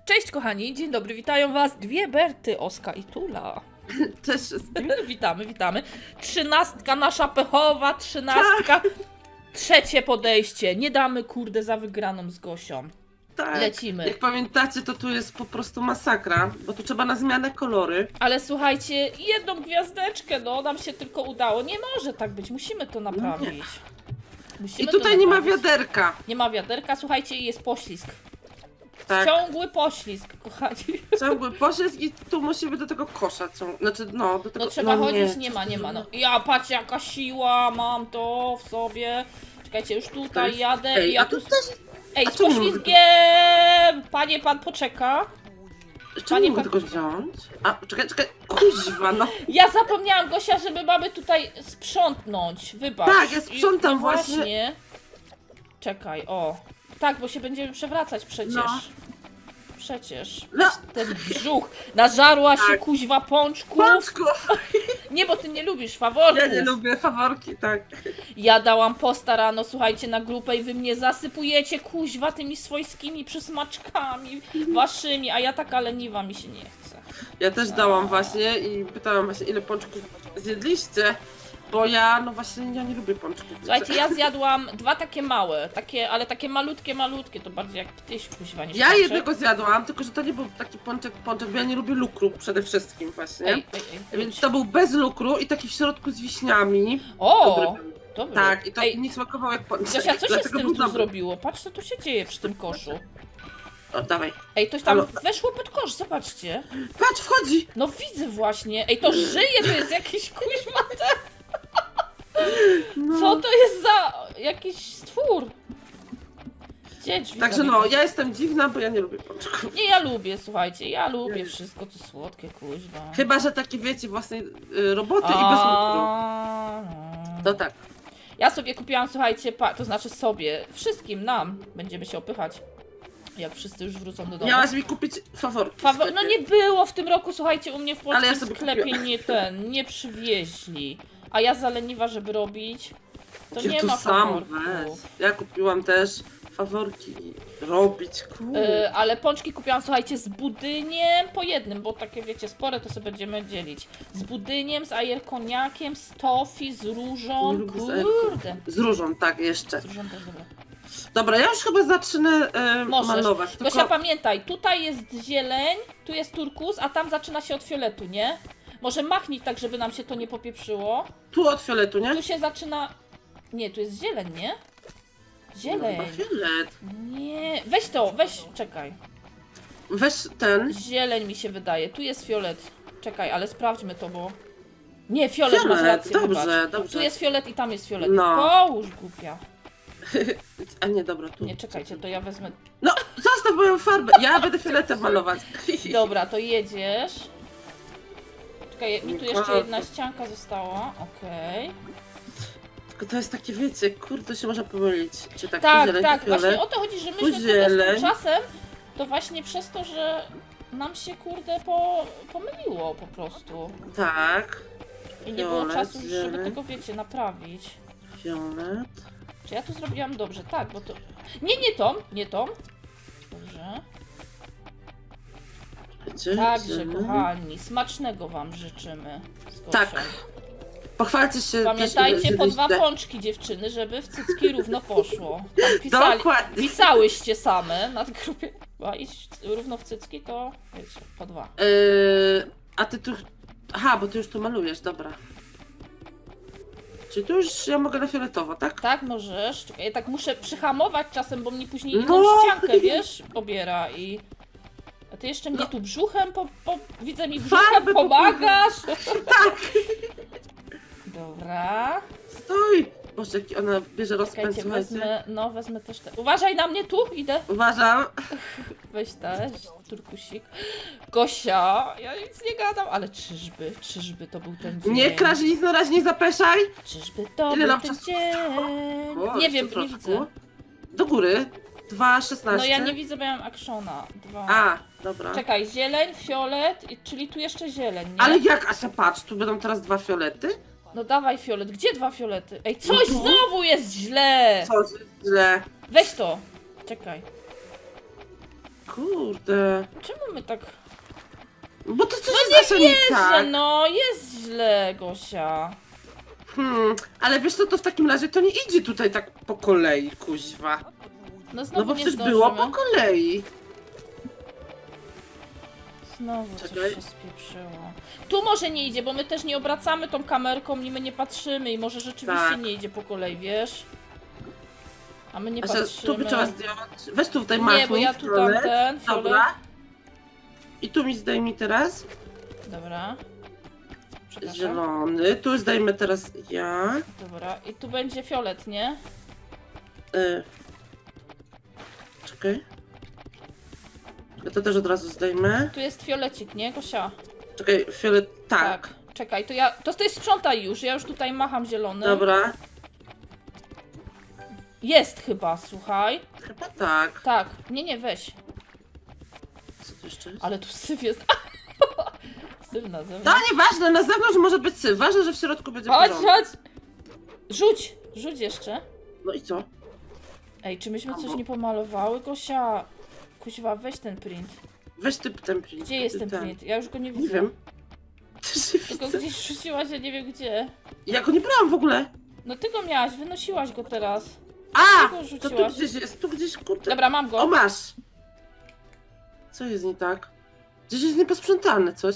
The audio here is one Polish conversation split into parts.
Cześć kochani, dzień dobry, witają was dwie Berty, Oska i Tula. Cześć wszystkim. Witamy. 13 nasza pechowa, 13. Tak. Trzecie podejście, nie damy kurde za wygraną z Gosią. Tak. Lecimy. Jak pamiętacie, to tu jest po prostu masakra, bo tu trzeba na zmianę kolory. Ale słuchajcie, jedną gwiazdeczkę, no nam się tylko udało. Nie może tak być, musimy to naprawić. I tutaj nie ma wiaderka. Nie ma wiaderka, słuchajcie, i jest poślizg. Tak. Ciągły poślizg, kochani. Ciągły poślizg i tu musimy do tego kosza znaczy, no, do tego... No trzeba chodzić, nie ma, no. Ja, patrz jaka siła, mam to w sobie. Czekajcie, już tutaj jest... jadę. Ej, ja tu tu... też... Ej, z poślizgiem! Panie, pan poczeka. Czemu nie mogę tego wziąć? A, czekaj, kuźwa, no. Ja zapomniałam, Gosia, żeby mamy tutaj sprzątnąć, wybacz. Tak, ja sprzątam właśnie. Czekaj, o. Tak, bo się będziemy przewracać przecież. No. Przecież. No. Ten brzuch. Nażarła się Tak. kuźwa pączków. Pączków! Nie, bo ty nie lubisz faworków. Ja nie lubię faworki, tak. Ja dałam posta rano, słuchajcie, na grupę i wy mnie zasypujecie kuźwa tymi swojskimi przysmaczkami waszymi, a ja taka leniwa, mi się nie chce. Ja też dałam właśnie i pytałam właśnie, ile pączków zjedliście, bo ja, no właśnie, ja nie lubię pączków. Słuchajcie, ja zjadłam dwa takie małe, ale takie malutkie, to bardziej jak tyś kuźwa niż Ja pączek. jednego zjadłam, tylko że to nie był taki pączek, bo ja nie lubię lukru przede wszystkim właśnie. Ej. Więc to był bez lukru i taki w środku z wiśniami. O! Dobry. Tak, i to Ej, nie smakowało jak pączek. Zosia, co się z dlatego tym był tu dobry. zrobiło? Patrz, co tu się dzieje przy tym koszu. O, dawaj. Ej, ktoś tam Halo. weszło pod kosz, zobaczcie. Patrz, wchodzi! No widzę właśnie. Ej, to żyje, to jest jakiś kuźwa ten. No. Co to jest za jakiś stwór? Gdzie drzwi Także no, zamykać? ja jestem dziwna, bo ja nie lubię pączków. Nie, ja lubię, słuchajcie, ja lubię wszystko, to słodkie, kuźwa. Chyba, że takie wiecie, własnej roboty i bez lukru. To tak. Ja sobie kupiłam, słuchajcie, to znaczy sobie, wszystkim nam będziemy się opychać, jak wszyscy już wrócą do domu. Miałaś mi kupić faworki. No nie było w tym roku, słuchajcie, u mnie w polskim Ale ja sobie sklepie kupiłam. nie przywieźli. A ja zaleniwa, żeby robić, to Ja nie tu ma sam faworków. weź. Ja kupiłam też faworki robić, kurde. Ale pączki kupiłam, słuchajcie, z budyniem po jednym, bo takie wiecie, spore to sobie będziemy dzielić. Z budyniem, z ajerkoniakiem, z tofi, z różą, Nie lubię kurde. Z różą, tak, jeszcze. Z różą też dobre. Dobra, ja już chyba zacznę Możesz. malować. Tylko... Gosia, pamiętaj, tutaj jest zieleń, tu jest turkus, a tam zaczyna się od fioletu, nie? Może machnij tak, żeby nam się to nie popieprzyło. Tu od fioletu, nie? Tu się zaczyna... Nie, tu jest zieleń, nie? Zieleń. No, chyba fiolet. Nie, weź, czekaj. Weź ten. Zieleń mi się wydaje, tu jest fiolet. Czekaj, ale sprawdźmy to, bo... Nie, fiolet, masz Fiolet, rację, dobrze, wybacz. dobrze. Tu jest fiolet i tam jest fiolet. No. Połóż, głupia. A nie, dobra, tu. Nie, czekajcie, to ja wezmę... No, zostaw moją farbę. Ja będę fioletem malować. Dobra, to jedziesz. Czekaj, mi tu jeszcze jedna ścianka została, okej. Tylko to jest takie, wiecie, kurde, się można pomylić. Czy tak, Tak, zieleń, tak, fiolet. właśnie o to chodzi, że myśmy kurde z zieleń. tym czasem, to właśnie przez to, że nam się kurde pomyliło po prostu. Tak. I nie było Fiolet, czasu już, żeby zieleń. tego, wiecie, naprawić. Fiolet. Czy ja tu zrobiłam dobrze? Tak, bo to... Nie tą. Dobrze. Wiecie, Także, zieleń. kochani, smacznego wam życzymy. z Gosią. Tak. Pochwalcie się. Pamiętajcie, też, po ile 2 źle. pączki, dziewczyny, żeby w cycki równo poszło. Tam Dokładnie. pisałyście same na grupie, a iść równo w cycki, to wiecie, po 2. A ty tu... Aha, bo ty już tu malujesz, dobra. Czyli tu już ja mogę na fioletowo, tak? Tak, możesz. Czekaj, ja tak muszę przyhamować czasem, bo mnie później inną No. ściankę, wiesz, pobiera i... A ty jeszcze mnie tu brzuchem, widzę mi brzuchem Farbę pomagasz. Tak! Dobra. Stój! Boże, jaki ona bierze rozpęd, Czekajcie, słuchajcie. wezmę też te... Uważaj na mnie, tu idę. Uważam. Weź też, turkusik. Gosia, ja nic nie gadam, ale czyżby to był ten dzień? Nie krasz nic na razie, nie zapeszaj. Czyżby to Ile był nam ten czasu dzień? O, Nie jeszcze wiem, nie troszkę. widzę. Do góry. 2,16. No ja nie widzę, bo ja mam actiona. 2. A, dobra. Czekaj, zieleń, fiolet, czyli tu jeszcze zieleń, nie? Ale jak, Asia, patrz, tu będą teraz 2 fiolety? No dawaj fiolet, gdzie 2 fiolety? Ej, coś No tu. znowu jest źle! Co źle. Weź to! Czekaj. Kurde. Czemu my tak... Bo to coś jest Asia nie Że tak. no, jest źle, Gosia. Ale wiesz co, to w takim razie to nie idzie tutaj tak po kolei, kuźwa. No No znowu bo nie przecież zdążymy. było po kolei. Znowu coś Czekaj. się spieprzyło. Tu może nie idzie, bo my też nie obracamy tą kamerką i my nie patrzymy i może rzeczywiście Tak. nie idzie po kolei, wiesz? A my nie Asia, patrzymy. tu by trzeba zdjąć. Weź tu tutaj Nie, machnij bo ja w tu stronę. tamten, fiolet. Dobra. I tu mi zdejmij teraz. Dobra. Przepraszam. Zielony. Tu zdejmę teraz ja. Dobra, i tu będzie fiolet, nie? Czekaj. Ja to też od razu zdejmę. Tu jest fiolecik, nie, Gosia? Czekaj, fiolet. Tak. Czekaj, to ja... To ty sprzątaj już, ja już tutaj macham zielony. Dobra. Jest chyba, słuchaj. Chyba tak. Tak, nie, weź. Co tu jeszcze jest? Ale tu syf jest. Syf na To zewnątrz. nieważne, na zewnątrz może być syf. Ważne, że w środku będzie Chodź, porządek. chodź! Rzuć jeszcze. No i co? Ej, czy myśmy coś nie pomalowały, Gosia? Kuźwa, weź ten print. Weź ty ten print. Gdzie jest ty ten print? Ja już go nie Nie widzę. wiem. Też nie Tylko widzę. gdzieś rzuciłaś, ja nie wiem gdzie. Ja go nie brałam w ogóle. No ty go miałaś, wynosiłaś go teraz. A! Ty go To tu rzuciłaś. gdzieś jest, tu gdzieś, kurde. Dobra, mam O, go. masz! Co jest nie tak? Gdzieś jest nieposprzątane coś.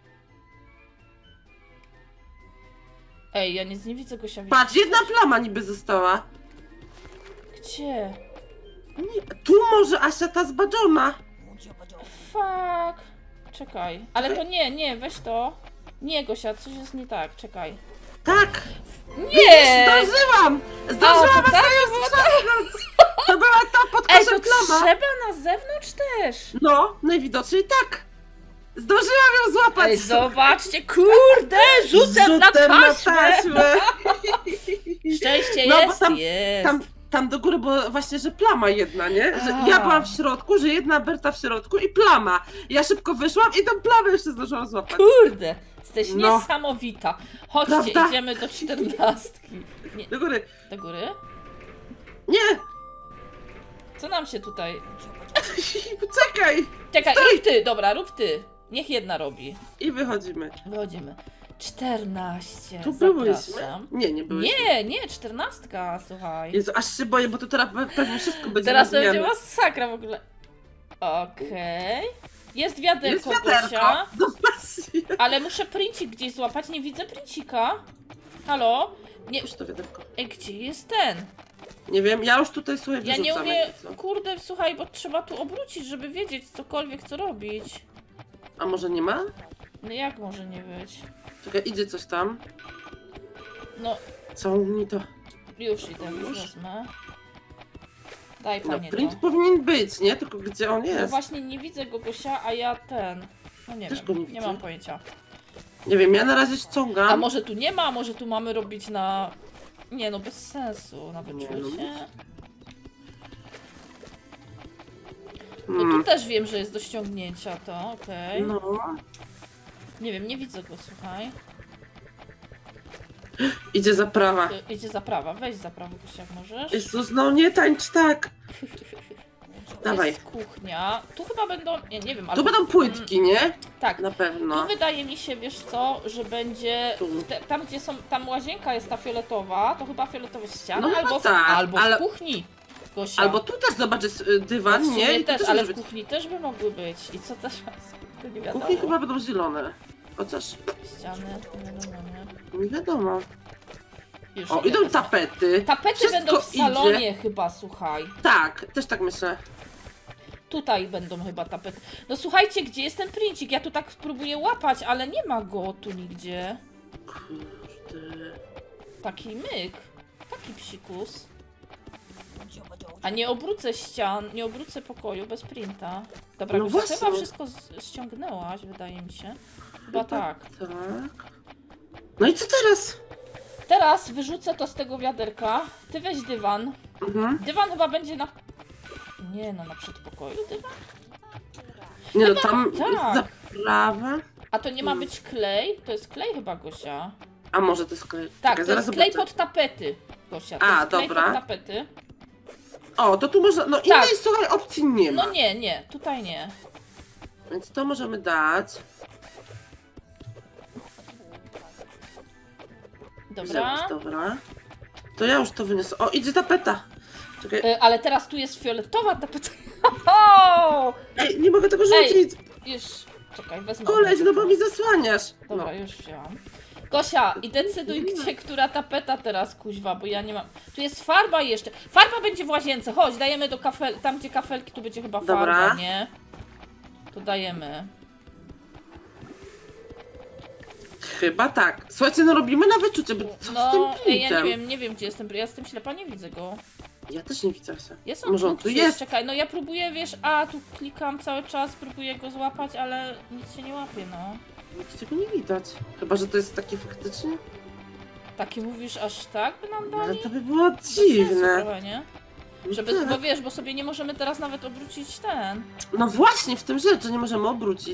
Ej, ja nic nie widzę, Gosia. widzisz Patrz, jedna coś? plama niby została. Gdzie? Nie, tu może Asia ta zbadżona. Fuck. Czekaj. Ale to nie, weź to. Nie, Gosia, coś jest nie tak, czekaj. Tak! Nie! Zdążyłam! A, Zdążyłam to tak? ją sprzątnąć! To była ta pod Ej, koszem to plama. trzeba na zewnątrz też. No, najwidoczniej tak. Zdążyłam ją złapać. Ej, zobaczcie, kurde, rzutem na taśmę. Szczęście No, bo jest, tam- jest. Tam do góry było właśnie, że plama jedna, nie? Że A. ja byłam w środku, że jedna Berta w środku i plama. Ja szybko wyszłam i tą plamę jeszcze zdążyłam złapać. Kurde, jesteś No. niesamowita. Chodźcie, Prawda? idziemy do 14. Nie, Do góry. do góry? Nie! Co nam się tutaj... Czekaj! Czekaj, Stoi. rób ty, dobra, rób ty. Niech jedna robi. I wychodzimy. Wychodzimy. 14, Tu byłyśmy? zapraszam. Nie byłyśmy. Nie, 14, słuchaj. Jezu, aż się boję, bo to teraz pewnie wszystko będzie Teraz to rozwijane. będzie masakra w ogóle. Okej. Jest Jest wiaderko, wiaderko. Gosia, No właśnie. ale muszę princik gdzieś złapać, nie widzę princika. Halo? Nie, Już to wiaderko. ej, gdzie jest ten? Nie wiem, ja już tutaj sobie Ja nie wyrzucam, umiem, jakby co. kurde, słuchaj, bo trzeba tu obrócić, żeby wiedzieć cokolwiek co robić. A może nie ma? No jak może nie być? Czekaj, idzie coś tam. No, Co mi to? już idę, już wezmę. Daj, No, panie, print to. powinien być, nie? Tylko gdzie on No jest? właśnie nie widzę go, Gosia, a ja ten... No nie Też wiem, go nie nie widzę. mam pojęcia. Nie wiem, ja na razie ściągam. A może tu nie ma, a może tu mamy robić na... Nie no, bez sensu, na wyczucie. No tu też wiem, że jest do ściągnięcia to, okej. No. Nie wiem, nie widzę go, słuchaj. Idzie zaprawa. Idzie zaprawa, weź zaprawę, Gosia, jak możesz. Jezus, no nie tańcz tak. Dawaj. Jest kuchnia. Tu chyba będą, nie wiem, ale... Tu będą płytki, nie? Tak. Na Tu pewno. wydaje mi się, wiesz co, że będzie... Tu. Tam gdzie są, tam łazienka jest ta fioletowa, to chyba fioletowe ściany, No chyba albo, tak, albo ale- w kuchni, Gosia. Albo tu też zobacz, jest dywan, No w sumie nie? I tu też, może ale w być. kuchni też by mogły być. I co też? To nie W wiadomo. kuchni chyba będą zielone. Chociaż Ściany, nie wiadomo, nie? nie wiadomo. Już O, idę idą wezmę. tapety. Tapety Wszystko będą w salonie chyba, słuchaj. Tak, też tak myślę. Tutaj będą chyba tapety. No słuchajcie, gdzie jest ten princik? Ja tu tak spróbuję łapać, ale nie ma go tu nigdzie. Kurde. Taki myk. Taki psikus. A nie obrócę ścian, nie obrócę pokoju bez printa. Dobra, No Gosia, właśnie. chyba wszystko ściągnęłaś, wydaje mi się. Chyba tak. Tak. No i co teraz? Teraz wyrzucę to z tego wiaderka. Ty weź dywan. Mhm. Dywan chyba będzie na... Nie no, na przedpokoju dywan? Nie no, tam tak. jest zaprawa. A to nie ma być klej? To jest klej chyba, Gosia. A może to jest klej? Tak, Czekaj, to jest klej zobaczę. pod tapety, Gosia. To A, jest klej dobra. pod tapety. O, to tu można, no Tak. innej, słuchaj, opcji nie ma. No nie, tutaj nie. Więc to możemy dać. Dobra. Wziąć, dobra. To ja już to wyniosę. O, idzie tapeta. Czekaj. Ale teraz tu jest fioletowa tapeta. O! Ej, nie mogę tego Ej. rzucić. Już, czekaj, wezmę. Koleś, no bo mi zasłaniasz. Dobra, No. już wzięłam. Gosia, i decyduj, gdzie, która tapeta teraz, kuźwa, bo ja nie mam... Tu jest farba jeszcze. Farba będzie w łazience, chodź, dajemy do kafel... Tam, gdzie kafelki, tu będzie chyba farba, Dobra. nie? To dajemy. Chyba tak. Słuchajcie, no robimy na wyczucie, bo co z No, tym ej, ja pintem? nie wiem, gdzie jestem. Ja jestem ślepa, nie widzę go. Ja też nie widzę się. Jest on Może on tu gdzieś, jest? Czekaj, no ja próbuję, wiesz, tu klikam cały czas, próbuję go złapać, ale nic się nie łapie, no. Nigdzie go nie widać. Chyba, że to jest takie faktycznie. Taki mówisz aż tak by nam Ale dali? to by było Bez sensu dziwne. trochę, nie? Żeby, Tak. bo wiesz, bo sobie nie możemy teraz nawet obrócić ten. No właśnie, w tym rzecz, że nie możemy obrócić.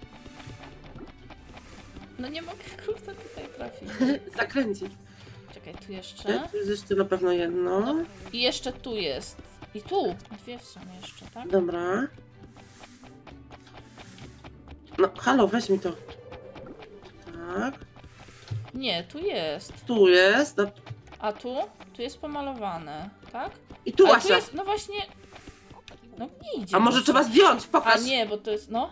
No nie mogę, kurde, tutaj trafić. Zakręcić. Czekaj, tu jeszcze. Tu jest jeszcze na pewno jedno. No. I jeszcze tu jest. I tu. Dwie w sumie jeszcze, tak? Dobra. No, halo, weź mi to. Tak. Nie, tu jest. Tu jest. No. A tu? Tu jest pomalowane, tak? I tu Ale tu Asia. jest, no właśnie... No nie idzie. A może Gosia. trzeba zdjąć? A Pokaż. nie, bo to jest, no.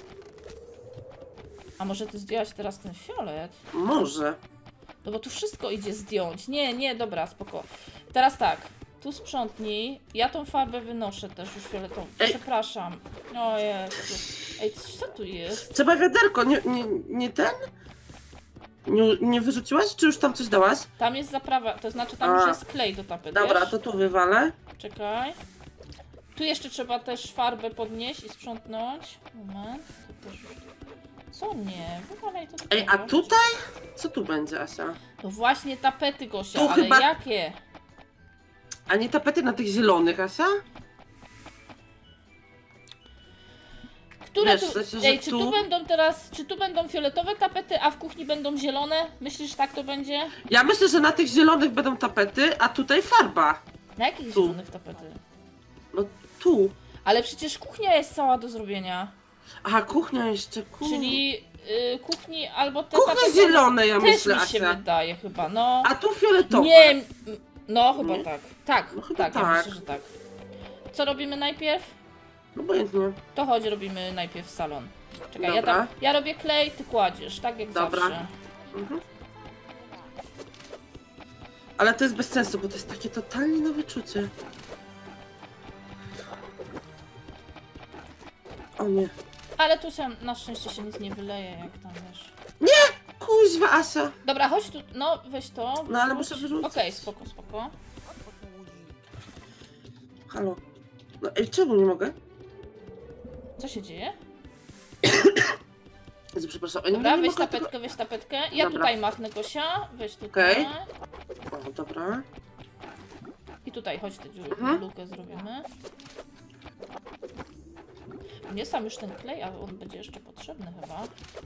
A może ty zdjęłaś teraz ten fiolet? Może. No bo tu wszystko idzie zdjąć. Nie, dobra, spoko. Teraz tak. Tu sprzątnij. Ja tą farbę wynoszę też już fioletową. Ej. Przepraszam. O Jezu. Ej, co tu jest? Trzeba wiaderko, nie ten? Nie wyrzuciłaś, czy już tam coś dałaś? Tam jest zaprawa, to znaczy tam A. już jest klej do tapety. Dobra, wiesz? to tu wywalę. Czekaj. Tu jeszcze trzeba też farbę podnieść i sprzątnąć. Moment. Tu też... Co nie? Wywalaj to Ej, a tutaj? Co tu będzie, Asia? No właśnie tapety, Gosia, Tu ale chyba- jakie? A nie tapety na tych zielonych, Asia? Które Wiesz, tu... w sensie, że Ej, czy tu tu- będą teraz... Czy tu będą fioletowe tapety, a w kuchni będą zielone? Myślisz, tak to będzie? Ja myślę, że na tych zielonych będą tapety, a tutaj farba. Na jakich Tu. zielonych tapety? No tu. Ale przecież kuchnia jest cała do zrobienia. Aha, kuchnia jeszcze, Czyli kuchni albo te Kuchnie tapety... zielone, ja Też myślę, mi się Asia. wydaje chyba, no. A tu fioletowe. Nie, no chyba Nie? tak. Tak, No chyba tak, ja tak. myślę, że tak. Co robimy najpierw? Obojętnie. To chodź, robimy najpierw salon. Czekaj, Dobra. ja robię klej, ty kładziesz, tak jak Dobra. zawsze. Mhm. Ale to jest bez sensu, bo to jest takie totalnie nowe czucie. O nie. Ale tu się, na szczęście się nic nie wyleje, jak tam wiesz. Kuźwa, Asia. Dobra, chodź tu, no weź to. No, ale wyrzuć. muszę wyrzucić. Okej, spoko. Halo. No ej, czemu nie mogę? Co się dzieje? Jezu, przepraszam. Ja Dobra, nie weź mogę tapetkę, weź tapetkę. Ja Dobra. tutaj machnę, Gosia. Weź tutaj. Okej. O, dobra. I tutaj, chodź, tę Mhm. lukę zrobimy. Nie sam już ten klej, ale on będzie jeszcze potrzebny chyba.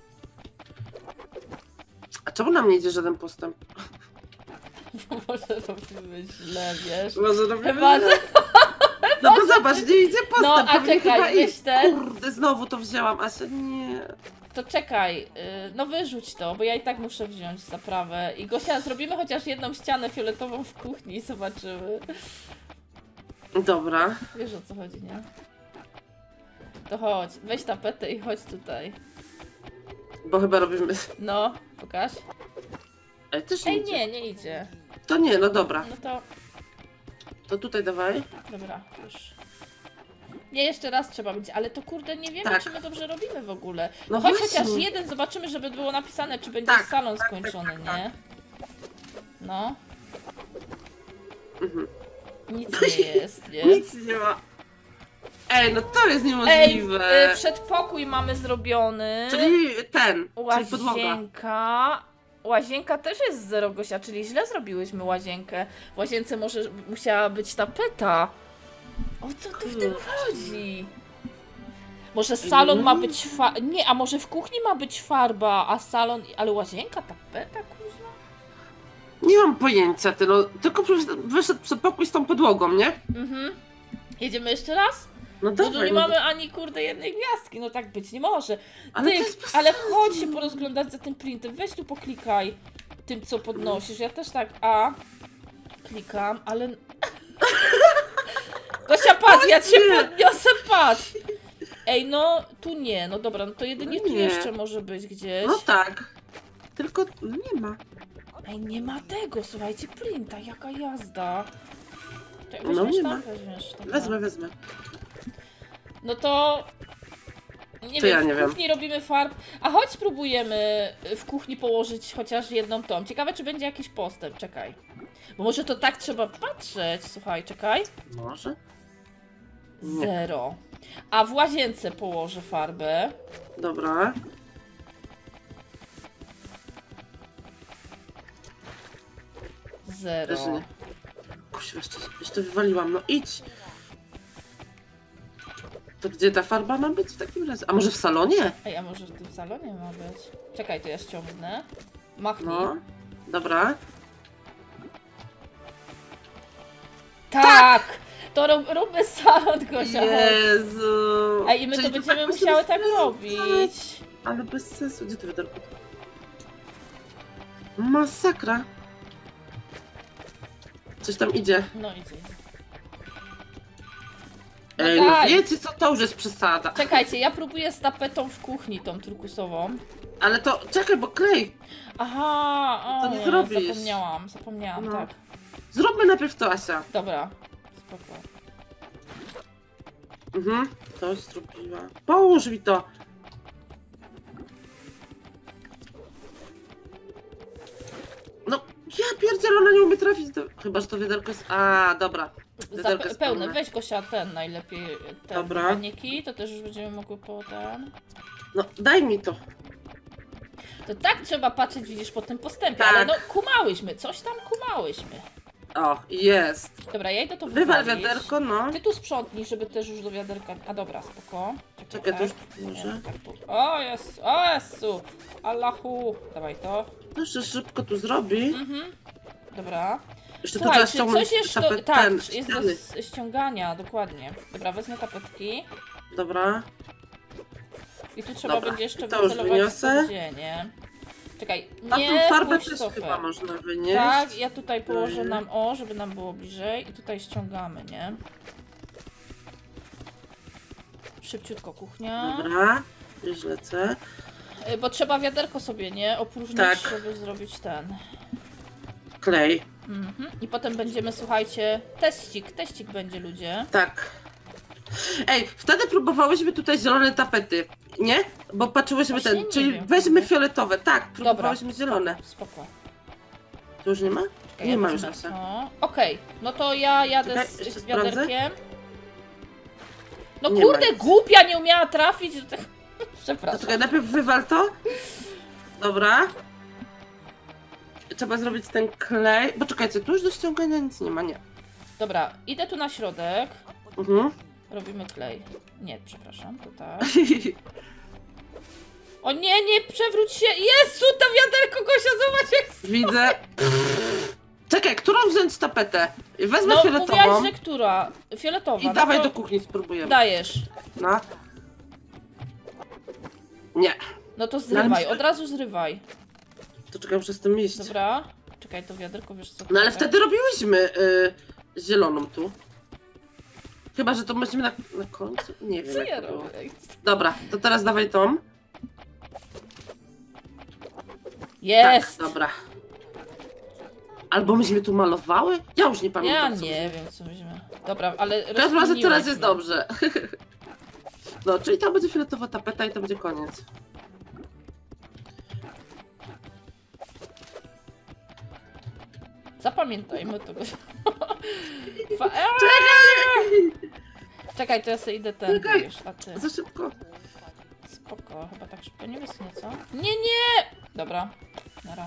A czemu nam nie idzie żaden postęp? Może robimy źle, wiesz. Może robimy... Chyba, że... No bo zobacz, nie idzie postęp. No, a pewnie czekaj, chyba weź iść. ten. Kurde, znowu to wzięłam, Asia, nie. To czekaj, no wyrzuć to, bo ja i tak muszę wziąć zaprawę. I Gosia, zrobimy chociaż jedną ścianę fioletową w kuchni i zobaczymy. Dobra. Wiesz o co chodzi, nie? To chodź, weź tapetę i chodź tutaj. Bo chyba robimy... No, pokaż. Ej, też nie Ej, idzie. nie idzie. To nie, no dobra. No to, To tutaj dawaj. dobra, już. Nie, jeszcze raz trzeba będzie, ale to kurde, nie wiemy, Tak. czy my dobrze robimy w ogóle. No Chodź właśnie. chociaż jeden, zobaczymy, żeby było napisane, czy będzie Tak, salon tak, skończony, tak, tak, nie? No, Mhm. nic nie jest, nie? Nic nie ma. Ej, no to jest Ej, niemożliwe. przedpokój mamy zrobiony. Czyli ten, czyli podłoga. Łazienka. Łazienka też jest zero, Gosia, czyli źle zrobiłyśmy łazienkę. W łazience może musiała być tapeta. O co tu w tym chodzi? Może salon ma być nie, a może w kuchni ma być farba, a salon... Ale łazienka, tapeta, kurwa? Nie mam pojęcia, ty no. Tylko wyszedł przedpokój z tą podłogą, nie? Mhm. Jedziemy jeszcze raz? No Bo tu dawaj, nie no mamy ani kurde jednej gwiazdki, no tak być nie może. Ale Ty, to jest bez ale sensu. chodź się porozglądać za tym printem, weź tu poklikaj tym co podnosisz, ja też tak, klikam, ale... Gosia, patrz, ja cię Nie. podniosę, patrz! Ej, no, tu nie, no dobra, no to jedynie tu Nie. jeszcze może być gdzieś. No tak. Tylko nie ma. Ej, nie ma tego, słuchajcie, printa, jaka jazda. Czekaj, No weźmiesz nie tam? ma. Weźmiesz, dobra. Wezmę. No to... Nie To wiem, ja nie w wiem. kuchni robimy farb. A chodź spróbujemy w kuchni położyć chociaż jedną tą. Ciekawe, czy będzie jakiś postęp, czekaj. Bo może to tak trzeba patrzeć, słuchaj, czekaj. Może? Nie. 0. A w łazience położę farbę. Dobra. Też 0. nie. Kuźwa, jeszcze wywaliłam, no idź. To gdzie ta farba ma być w takim razie? A może w salonie? Ej, a może w tym salonie ma być? Czekaj, to ja ściągnę. Machnij. No. Dobra. Tak! To róbmy salon, Gosia. chodź. Jezu. Ej, i my Czyli to będziemy musimy musiały tak sprawdzać. robić. Ale bez sensu. Gdzie to wiaderko? Masakra. Coś tam idzie. No idzie. Ej, no tak. wiecie co, to już jest przesada. Czekajcie, ja próbuję z tapetą w kuchni, tą turkusową. Ale to, czekaj, bo klej. Aha, To nie zrobisz. Zapomniałam, No. tak. Zróbmy najpierw to, Asia. Dobra, spoko. Mhm, to zrobiła. Połóż mi to. No, ja pierdzielę, ona nie umie trafić do... Chyba, że to wiaderko jest... A, dobra. Wiaderko jest Pełne, weź Gosia ten najlepiej, ten Dobra. paniki, to też już będziemy mogły potem. No, daj mi to. To tak trzeba patrzeć, widzisz, po tym postępie, Tak. ale no kumałyśmy, coś tam kumałyśmy. O, jest. Dobra, ja idę to Wywal wywalić. wiaderko, no. Ty tu sprzątnij, żeby też już do wiaderka... A dobra, spoko. Czekaj, to już tak. może. Tak, tu. O Jezu! Allahu! Dawaj to. No, jeszcze szybko tu zrobi. Mhm. Dobra. Jeszcze to Słuchaj, trzeba czy ściągnąć coś jeszcze... tapet, Tak, ten, jest ściany. do ściągania, dokładnie. Dobra, wezmę tapetki. Dobra. I tu trzeba Dobra, będzie jeszcze i to już wycelować wyniosę. nie. Czekaj, A nie tą farbę puść też sofę. chyba można wynieść. Tak, ja tutaj położę Mhm. nam, żeby nam było bliżej. I tutaj ściągamy, nie? Szybciutko kuchnia. Dobra, już lecę. Bo trzeba wiaderko sobie, nie? Opróżnić, Tak. żeby zrobić ten. Klej. Mhm. I potem będziemy, słuchajcie, teścik będzie, ludzie. Tak. Ej, wtedy próbowałyśmy tutaj zielone tapety, nie? Bo patrzyłyśmy Właśnie ten, nie czyli wiem. weźmy fioletowe. Tak, próbowałyśmy zielone. Spoko. To już nie ma? Czekaj, Nie ja ma już, wezmę Asia. to. Okej, no to ja jadę Czekaj, z jeszcze z wiaderkiem. No Nie kurde, ma nic. głupia, nie umiała trafić do tych... To Przepraszam. czekaj, najpierw wywal to. Dobra. Trzeba zrobić ten klej. Bo czekajcie, tu już do ściągania nic nie ma, nie. Dobra, idę tu na środek. Mhm. Robimy klej. Nie, przepraszam, to tak. O nie, nie, przewróć się! Jezu, to wiaderko, Gosia, zobacz jak... Widzę. Czekaj, którą wziąć tapetę? Wezmę No, fioletową. mówiłaś, że która? Fioletowa. I no dawaj to do kuchni, spróbujemy. dajesz. No. Nie. No to zrywaj, od razu zrywaj. To czekaj, muszę z tym iść. Dobra. Czekaj, to wiaderko, wiesz co? No ale czekaj. wtedy robiłyśmy zieloną tu. Chyba, że to będziemy na końcu. Nie wiem. Co jak ja to było. robię? Dobra, to teraz dawaj tą. Jest! Tak, dobra. Albo myśmy tu malowały? Ja już nie Ja pamiętam. co nie wiem, co będziemy... Dobra, ale W każdym razie teraz jest rozkminiłyśmy. dobrze. No, czyli tam będzie fioletowa tapeta i to będzie koniec. Zapamiętajmy to. Czekaj, to ja sobie idę ten, Czekaj. wiesz, a ty... Za szybko. Spoko, chyba tak szybko nie wyschnie, co? Nie, nie! Dobra, nara.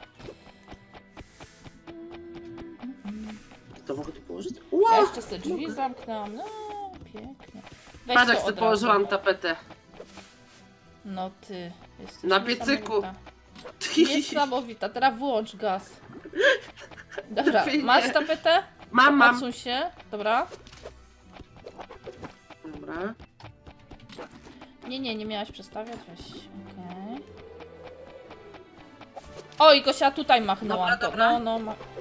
To mogę tu położyć? Ja Wow! jeszcze sobie drzwi zamknęłam, no pięknie. Weź Patrz, to jak sobie od razu. położyłam tapetę. No ty, jesteś Na piecyku. niesamowita. Niesamowita, teraz wyłącz gaz. Dobra, Lepiej nie. masz tapetę? Mam. Odsuń się, dobra. Dobra. Nie miałaś przestawiać, weź. Okej. Oj, Gosia, tutaj machnęłam Dobra, to. dobra. No,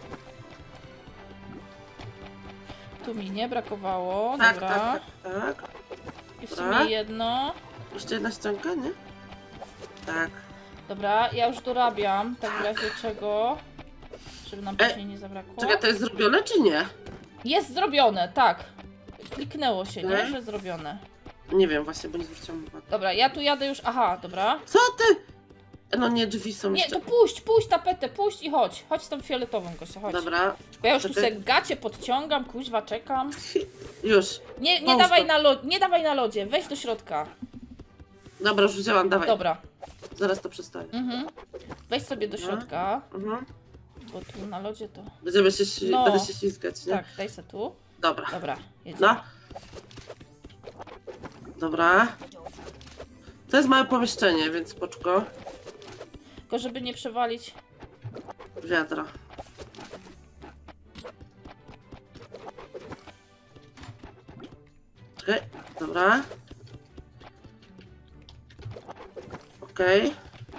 tu mi nie brakowało, Tak, dobra. tak. I w Dobra. sumie jedno. Jeszcze jedna ścianka, nie? Tak. Dobra, ja już dorabiam, tak w razie czego. Żeby nam później nie zabrakło. Czekaj, to jest zrobione czy nie? Jest zrobione, tak. Kliknęło się, nie? Tak. Że zrobione. Nie wiem właśnie, bo nie zwróciłam uwagi. Dobra, ja tu jadę już. Aha, dobra. Co ty? No nie, drzwi są Nie, jeszcze. to puść tapetę, puść i chodź. Chodź z tą fioletową, Gosia, chodź. Dobra, Bo ja już tu Czekaj. se gacie podciągam, kuźwa, czekam. już. Nie Połóż dawaj to. nie dawaj na lodzie, weź do środka. Dobra, już wzięłam, dawaj. Dobra. Zaraz to przestawię. Weź sobie do środka, Mhm. bo tu na lodzie to... Będę się ślizgać, nie? Tak, daj se tu. Dobra. Dobra, jedziemy. No. Dobra. To jest małe pomieszczenie, więc poczko. Tylko żeby nie przewalić... Wiadra. Czekaj, dobra. Okej.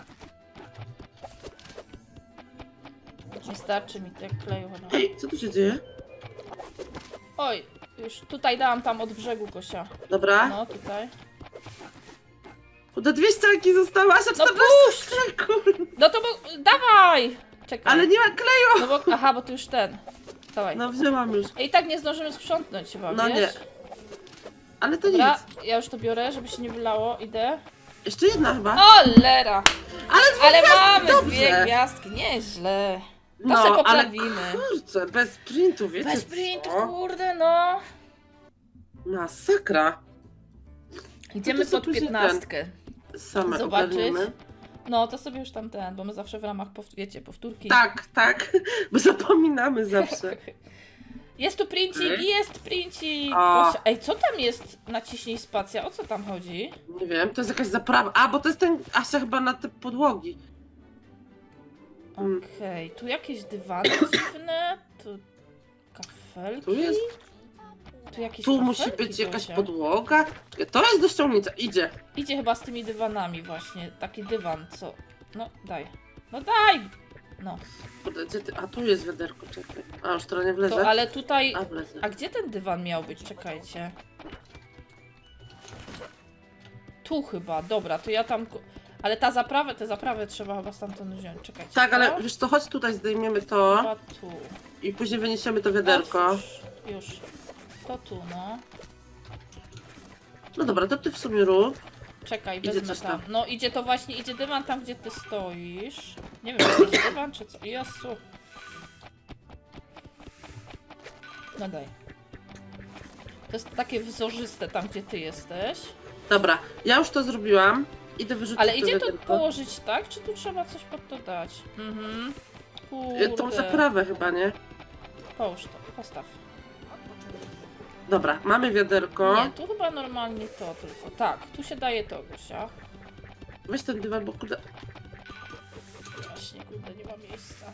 Nie starczy mi tak kleju chyba. Hej, co tu się dzieje? Oj, już tutaj dałam tam od brzegu, Gosia. Dobra. No, tutaj. Kurde, 2 ścianki zostały, aż No 14 puść! kurde. No to dawaj! Czekaj. Ale nie ma kleju! No bo, aha, bo to już ten. Dawaj. No wzięłam już. I tak nie zdążymy sprzątnąć chyba, No wiesz? nie. Ale to Dobra, nic. ja już to biorę, żeby się nie wylało. Idę. Jeszcze jedna chyba. O, lera! Ale gwiazdki, mamy dobrze. 2 gwiazdki, nieźle. To No, se ale poprawimy. kurczę, bez printu, wiecie Bez printu, co? kurde, no. Masakra. Idziemy No to co pod tu się 15. Same Zobaczyć. ogarniemy. No, to sobie już tam ten, bo my zawsze w ramach, wiecie, powtórki. Tak, bo zapominamy zawsze. Jest tu princik, jest princik. O. Gosia. Ej, co tam jest? Naciśnij spacja, o co tam chodzi? Nie wiem, to jest jakaś zaprawa. A, bo to jest ten Asia chyba na te podłogi. Okej, tu jakieś dywany dziwne, tu kafelki. Tu jest. Tu jakieś Tu musi kafelki, być jakaś Gosia. podłoga. Czekaj, to jest do ściągnięcia. Idzie. Idzie chyba z tymi dywanami właśnie, taki dywan, co... No, daj. No daj! No, Kurde, gdzie ty? A tu jest wiaderko, czekaj. A, już to nie wlezie. to ale tutaj... A, wlezie. A gdzie ten dywan miał być? Czekajcie. Tu chyba, dobra, to ja tam... Ale tę zaprawę trzeba chyba stamtąd wziąć, czekajcie. Tak, to? ale wiesz co, chodź tutaj, zdejmiemy to Chyba tu. i później wyniesiemy to wiaderko. Otwórz. Już. To tu, no. No dobra, to ty w sumie rób. Czekaj, Idzie wezmę coś tam. tam. No idzie to właśnie, idzie dywan tam, gdzie ty stoisz. Nie wiem, czy idzie dywan, czy co. Jezu. No daj. To jest takie wzorzyste tam, gdzie ty jesteś. Dobra, ja już to zrobiłam. Idę wyrzucić Ale idzie to wiaderko. położyć tak, czy tu trzeba coś pod to dać? Mhm. Tą Kurde. zaprawę chyba, nie? Połóż to, postaw. Dobra, mamy wiaderko. Nie, tu chyba normalnie to tylko. Tak, tu się daje to, Gosia. Weź ten dywan, bo kurde... Właśnie, kurde, nie ma miejsca.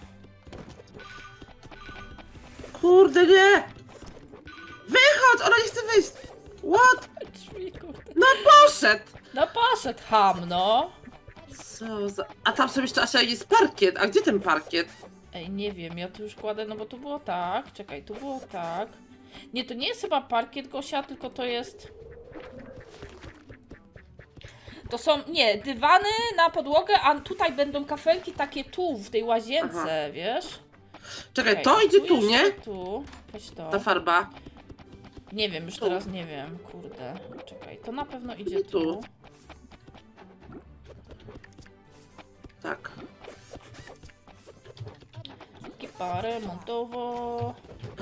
Kurde, nie! Wychodź! Ona nie chce wyjść! What? Drzwi, kurde. No poszedł! No poszedł ham, no. Co za... A tam sobie jeszcze, Asia, jest parkiet. A gdzie ten parkiet? Ej, nie wiem, ja tu już kładę, no bo tu było tak. Czekaj, tu było tak. Nie, to nie jest chyba parkiet, Gosia, tylko to jest... To są, nie, dywany na podłogę, a tutaj będą kafelki takie tu, w tej łazience, wiesz? Czekaj, Czekaj, to idzie tu, jeszcze nie? Tu, weź to. Ta farba. Nie wiem, już Tu. teraz nie wiem, kurde. Czekaj, to na pewno idzie I tu. tu. Tak. Ekipa remontowo.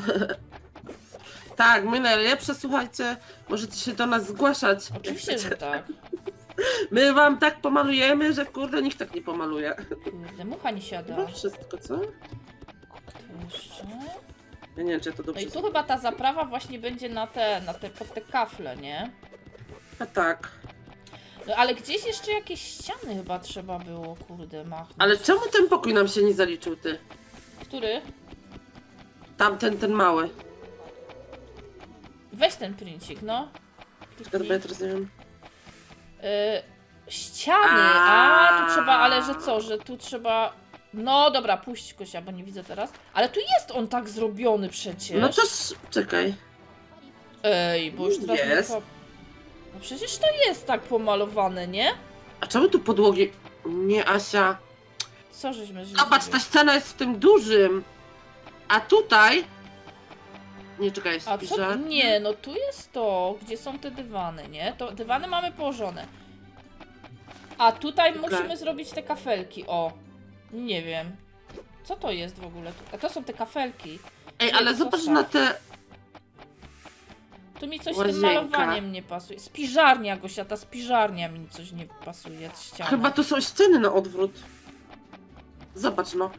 Tak, my najlepsze, słuchajcie. Możecie się do nas zgłaszać. Oczywiście, że tak. My wam tak pomalujemy, że kurde, nikt tak nie pomaluje. Kurde, mucha nie siada. Chyba wszystko, co? Tu jeszcze. Ja nie wiem, czy to No dobrze. i tu chyba ta zaprawa właśnie będzie pod te kafle, nie? A tak. No ale gdzieś jeszcze jakieś ściany chyba trzeba było, kurde, machnąć. Ale czemu ten pokój nam się nie zaliczył, ty? Który? Tamten, ten mały. Weź ten princik, no. Czekaj, bo ja teraz nie wiem. Ściany, tu trzeba, ale że co, że tu trzeba... No dobra, puść Gosia, bo nie widzę teraz. Ale tu jest on tak zrobiony przecież. No to czekaj. Ej, bo już teraz... Jest. No przecież to jest tak pomalowane, nie? A czemu tu podłogi... Nie, Asia. Co żeśmy źle Zobacz, ta zrobili? ściana jest w tym dużym. A tutaj... Nie, czekaj, jest A co? spiżar. Nie, no tu jest to, gdzie są te dywany, nie? To dywany mamy położone. A tutaj Okej. musimy zrobić te kafelki, o. Nie wiem. Co to jest w ogóle? A to są te kafelki. Ej, Nie, ale to zobacz są. na te... Tu mi coś z Łazienka. tym malowaniem nie pasuje. Spiżarnia, Gosia, ta spiżarnia mi coś nie pasuje, ściana. Chyba to są ściany na odwrót. Zobacz, no.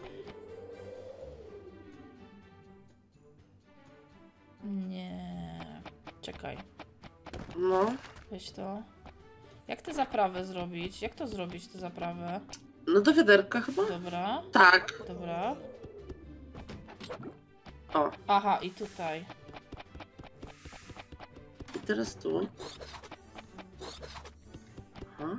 Nie. Czekaj, No. weź to. Jak tę zaprawę zrobić? Jak to zrobić, tę zaprawę? No do wiaderka chyba? Dobra, Tak. dobra. O. Aha, i tutaj. I teraz tu. Aha.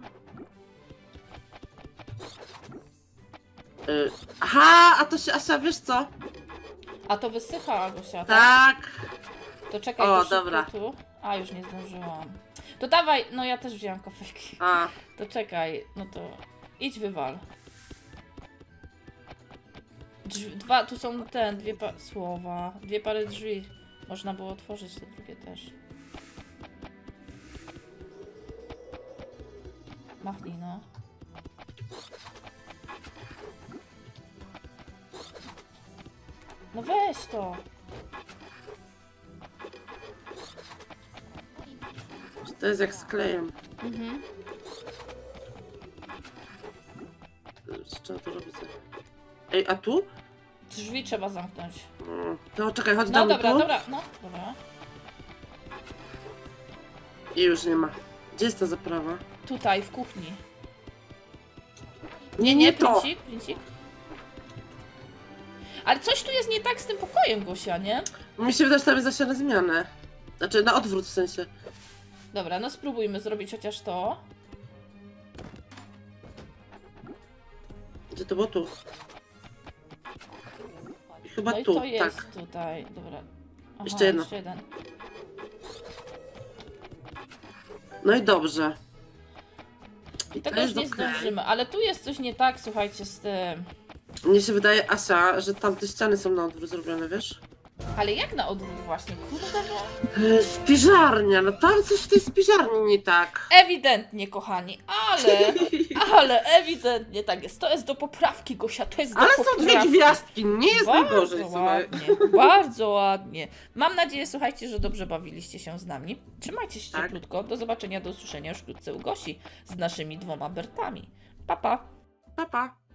Aha, a to się, Asia, wiesz co? A to wysycha, Gosia, tak? Tak. To czekaj, O, to szybko dobra. tu. A, już nie zdążyłam. To dawaj, no ja też wzięłam kafelki. A, To czekaj, no to idź wywal. Tu są słowa, dwie pary drzwi. Można było otworzyć te drugie też. Machnij, no. No weź to. to jest jak z klejem. Mhm. Trzeba to robić. Ej, a tu? Drzwi trzeba zamknąć. To czekaj, chodź No damy dobra, tu. dobra, no dobra. I już nie ma. Gdzie jest ta zaprawa? Tutaj, w kuchni. Nie to! Princik? Ale coś tu jest nie tak z tym pokojem, Gosia, nie? Mi się wydaje, że tam jest Asia na zmianę. Znaczy na odwrót w sensie. Dobra, no spróbujmy zrobić chociaż to. Gdzie to było? Tu. I chyba No i tu, to jest tak. tutaj, dobra. Aha, Jeszcze jedno. Jeszcze jeden. No i dobrze. I Tego to już jest nie okej. zdążymy, ale tu jest coś nie tak, słuchajcie, z tym. Mnie się wydaje, Asia, że tamte ściany są na odwrót zrobione, wiesz? Ale jak na odwrót właśnie? Kurde, no. Spiżarnia, no tam coś w tej spiżarni nie tak. Ewidentnie, kochani, ale ewidentnie tak jest. To jest do poprawki, Gosia, to jest do Ale poprawki. są dwie gwiazdki, nie jest najgorzej, Bardzo słuchaj. ładnie, bardzo ładnie. Mam nadzieję, słuchajcie, że dobrze bawiliście się z nami. Trzymajcie się Tak. cieplutko. Do zobaczenia, do usłyszenia już wkrótce u Gosi z naszymi 2 Bertami. Pa, pa! Pa, pa.